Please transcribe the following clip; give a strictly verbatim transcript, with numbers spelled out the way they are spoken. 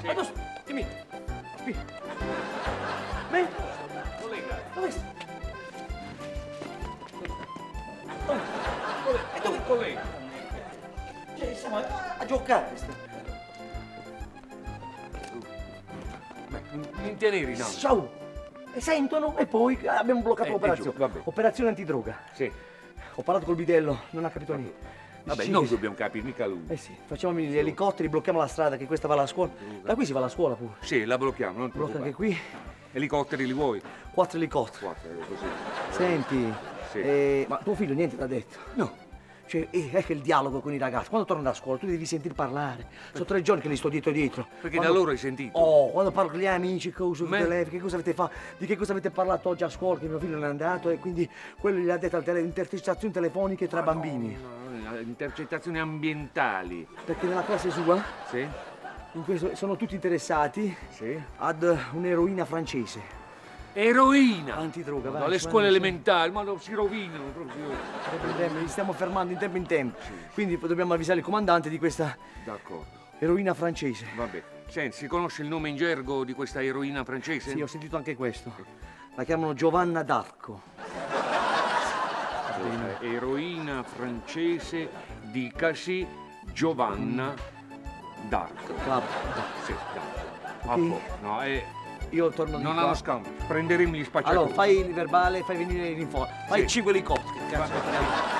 Sì. Ma dove dimmi. Qui. Me? Collega. Dove sta? Dove? E dove? Collega. Cioè, stiamo a, a giocare. Sta. Beh, non teneri, no. Ciao. E sentono e poi abbiamo bloccato Eh, l'operazione. è giusto, vabbè. Operazione antidroga. Sì. Ho parlato col bidello, non ha capito niente. Vabbè, Sì, noi che- dobbiamo capire, mica lui. Eh sì, facciamo gli elicotteri, blocchiamo la strada che questa va alla scuola. Da qui si va alla scuola pure. Sì, la blocchiamo, non ti Blocca anche preoccupare. qui. Elicotteri li vuoi? Quattro elicotteri. Quattro, eh, così. Senti, Sì. eh, ma tuo figlio niente ti ha detto? No. Cioè, eh, è che il dialogo con i ragazzi, quando tornano da scuola tu devi sentir parlare. Sono tre giorni che li sto dietro dietro. Perché Quando- da loro hai sentito? Oh, quando parlo con gli amici, cosa, Me- telefono, che cosa avete fatto? Di che cosa avete parlato oggi a scuola? Che mio figlio non è andato e quindi quello gli ha detto al tele- intercettazioni telefoniche tra bambini. No, no, intercettazioni ambientali. Perché nella classe sua Sì? in questo, sono tutti interessati Sì. ad un'eroina francese. Eroina! Antidroga, vai. Dalle vai, scuole vai. elementari, ma no, si rovinano proprio. Tempo in tempo, li stiamo fermando in tempo in tempo. Quindi dobbiamo avvisare il comandante di questa D'accordo, eroina francese. vabbè. Senti, si conosce il nome in gergo di questa eroina francese? Sì, ho sentito anche questo. La chiamano Giovanna d'Arco. Eh, eroina francese, dicasi Giovanna d'Arco. Club. Sì, d'Arco. A po'. No, eh, Io torno di non qua. hanno scambio. Prenderemo gli spacciatori. Allora, fai il verbale, fai venire i rinforzi. Fai Sì. cinque elicotteri. Cazzo,